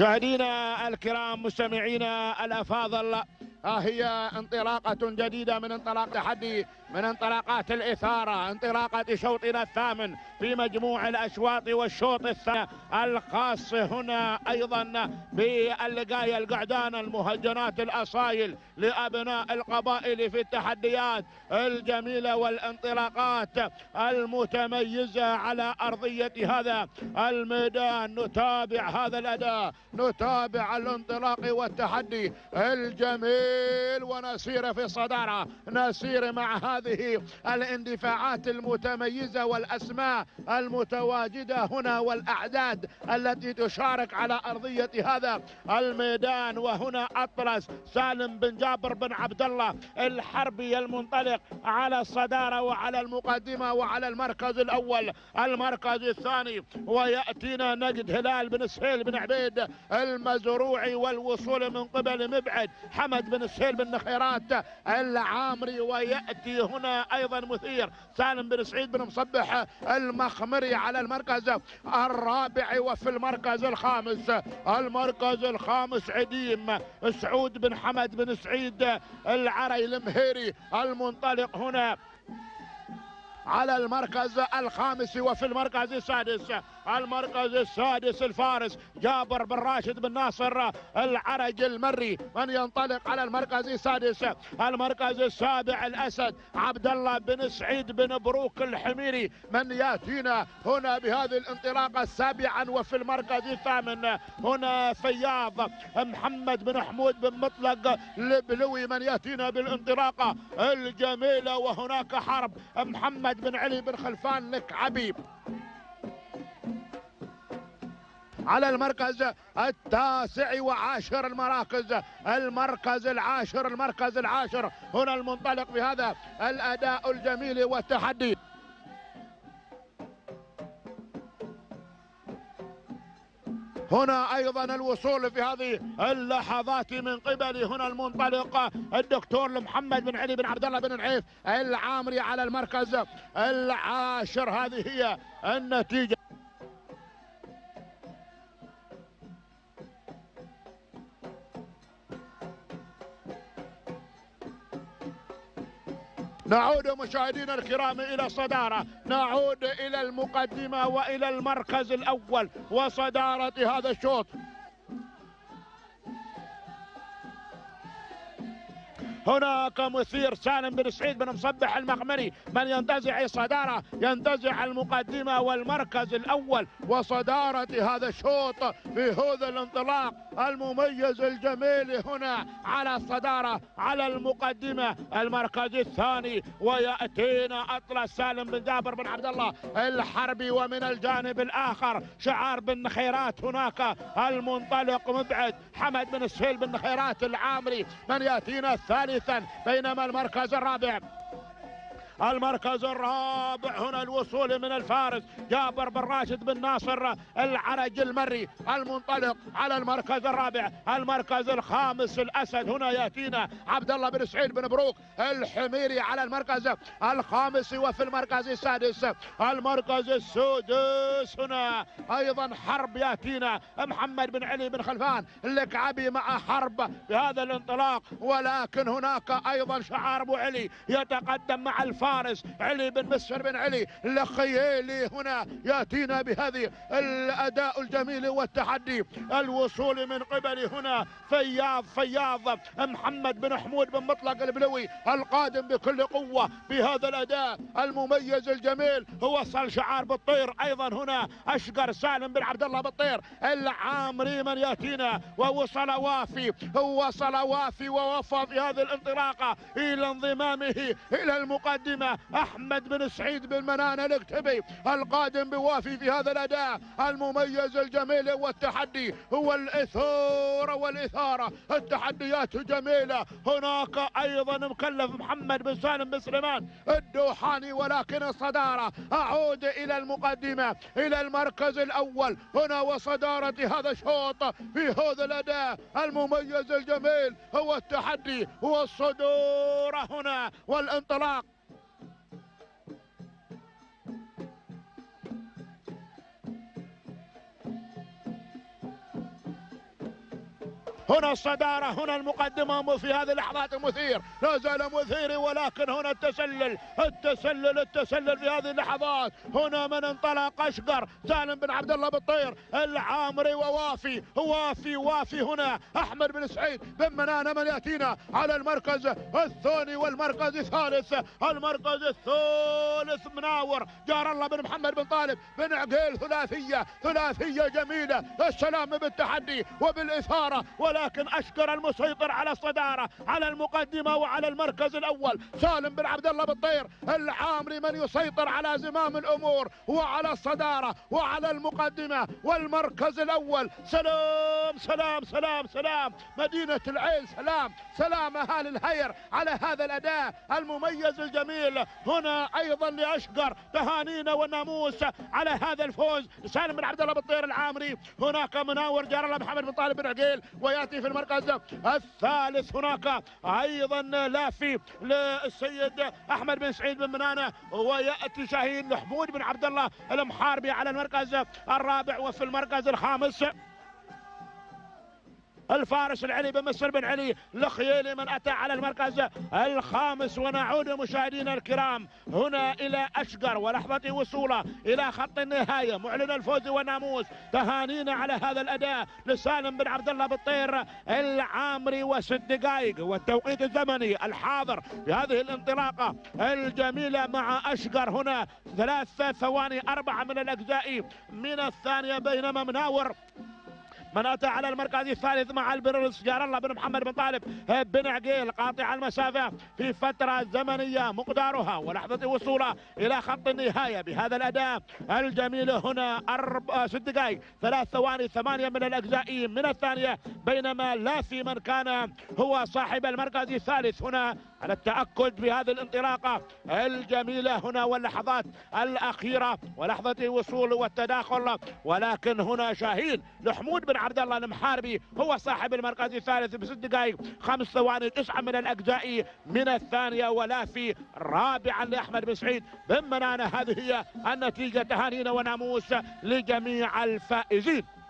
مشاهدينا الكرام مستمعينا الافاضل، هي انطلاقة جديدة من انطلاق تحدي، من انطلاقات الإثارة، انطلاقة شوطنا الثامن في مجموع الأشواط والشوط الثاني الخاص هنا أيضا باللقاية القعدان المهجنات الأصايل لأبناء القبائل في التحديات الجميلة والانطلاقات المتميزة على أرضية هذا الميدان. نتابع هذا الأداء، نتابع الانطلاق والتحدي الجميل ونسير في الصدارة، نسير مع هذه الاندفاعات المتميزة والأسماء المتواجدة هنا والأعداد التي تشارك على أرضية هذا الميدان. وهنا أطلس سالم بن جابر بن عبد الله الحربي المنطلق على الصدارة وعلى المقدمة وعلى المركز الأول. المركز الثاني ويأتينا نجد هلال بن سهيل بن عبيد المزروعي والوصول من قبل مبعد حمد بن سهيل بن نخيرات العامري. ويأتي هنا أيضا مثير سالم بن سعيد بن مصبح المخمري على المركز الرابع. وفي المركز الخامس عديم سعود بن حمد بن سعيد العري المهيري المنطلق هنا على المركز الخامس. وفي المركز السادس الفارس جابر بن راشد بن ناصر العرج المري من ينطلق على المركز السادس. المركز السابع الأسد عبد الله بن سعيد بن بروك الحميري من ياتينا هنا بهذه الانطلاقة سابعا. وفي المركز الثامن هنا فياض محمد بن حمود بن مطلق البلوي من ياتينا بالانطلاقة الجميلة. وهناك حرب محمد بن علي بن خلفان الكعبي على المركز التاسع وعاشر المركز العاشر هنا المنطلق بهذا الأداء الجميل والتحدي. هنا ايضا الوصول في هذه اللحظات من قبل هنا المنطلق الدكتور محمد بن علي بن عبد الله بن نعيف العامري على المركز العاشر. هذه هي النتيجة. نعود مشاهدينا الكرام إلى الصدارة، نعود إلى المقدمة وإلى المركز الأول وصدارة هذا الشوط. هناك مثير سالم بن سعيد بن مصبح المخمري من ينتزع الصدارة، ينتزع المقدمة والمركز الأول وصدارة هذا الشوط في هذا الانطلاق المميز الجميل. هنا على الصدارة على المقدمة المركز الثاني ويأتينا أطلس سالم بن جابر بن عبد الله الحربي. ومن الجانب الآخر شعار بن نخيرات هناك المنطلق مبعد حمد بن سهيل بن نخيرات العامري من يأتينا ثالثا. بينما المركز الرابع هنا الوصول من الفارس جابر بن راشد بن ناصر العرج المري المنطلق على المركز الرابع. المركز الخامس الأسد هنا يأتينا عبد الله بن سعيد بن بروك الحميري على المركز الخامس. وفي المركز السادس هنا أيضا حرب يأتينا محمد بن علي بن خلفان الكعبي مع حرب بهذا الانطلاق. ولكن هناك أيضا شعار أبو علي يتقدم مع الفارس علي بن مسفر بن علي الخيالي. هنا ياتينا بهذه الاداء الجميل والتحدي. الوصول من قبل هنا فياض محمد بن حمود بن مطلق البلوي القادم بكل قوه بهذا الاداء المميز الجميل. وصل شعار بالطير ايضا هنا اشقر سالم بن عبد الله بالطير العامري من ياتينا. ووصل وافي ووفى في هذه الانطلاقه الى انضمامه الى المقدمه احمد بن سعيد بن منان الاكتبي القادم بوافي في هذا الاداء المميز الجميل والتحدي. هو والاثاره التحديات جميله. هناك ايضا مكلف محمد بن سالم بن سليمان الدوحاني. ولكن الصداره اعود الى المقدمه الى المركز الاول هنا وصداره هذا الشوط في هذا الاداء المميز الجميل. هو التحدي، هو الصدوره هنا والانطلاق. هنا الصدارة، هنا المقدمة في هذه اللحظات مثير، لا زال مثير، ولكن هنا التسلل في هذه اللحظات. هنا من انطلق أشقر، سالم بن عبد الله بالطير العامري، ووافي هنا أحمد بن سعيد بن منانة من يأتينا على المركز الثاني والمركز الثالث. المركز الثالث مناور جار الله بن محمد بن طالب بن عقيل، ثلاثية جميلة، السلام بالتحدي وبالإثارة، ولكن أشقر المسيطر على الصدارة، على المقدمة وعلى المركز الأول. سالم بن عبد الله بالطير العامري من يسيطر على زمام الأمور وعلى الصدارة وعلى المقدمة والمركز الأول. سلام مدينة العين، سلام أهالي الهير على هذا الأداء المميز الجميل. هنا أيضا لأشقر تهانينا والناموس على هذا الفوز. سالم بن عبد الله بالطير العامري، هناك مناور جار الله محمد بن طالب بن عقيل، ويأتي في المركز الثالث هناك أيضا لافي للسيد أحمد بن سعيد بن منانة، ويأتي شاهين لحمود بن عبد الله المحاربي على المركز الرابع. وفي المركز الخامس الفارس العلي بن مسر بن علي الخيالي من أتى على المركز الخامس. ونعود مشاهدينا الكرام هنا إلى أشقر ولحظة وصوله إلى خط النهاية معلن الفوز والناموس. تهانينا على هذا الأداء لسالم بن عبد الله بالطير العامري، و6 دقائق والتوقيت الزمني الحاضر في هذه الانطلاقة الجميلة مع أشقر. هنا 3 ثواني 4 من الأجزاء من الثانية، بينما مناور من أتى على المركز الثالث مع البرنس جار الله بن محمد بن طالب بن عقيل قاطع المسافة في فترة زمنية مقدارها ولحظة وصوله إلى خط النهاية بهذا الأداء الجميل. هنا 6 دقائق 3 ثواني 8 من الأجزاء من الثانية، بينما لافي من كان هو صاحب المركز الثالث هنا على التأكد بهذه الانطلاقة الجميلة هنا واللحظات الأخيرة ولحظة وصول والتداخل. ولكن هنا شاهين لحمود بن عبد الله المحاربي هو صاحب المركز الثالث ب6 دقائق 5 ثواني 9 من الأجزاء من الثانية، ولافي رابعا لأحمد بن سعيد بن منانة. هذه هي النتيجة. تهانينا وناموس لجميع الفائزين.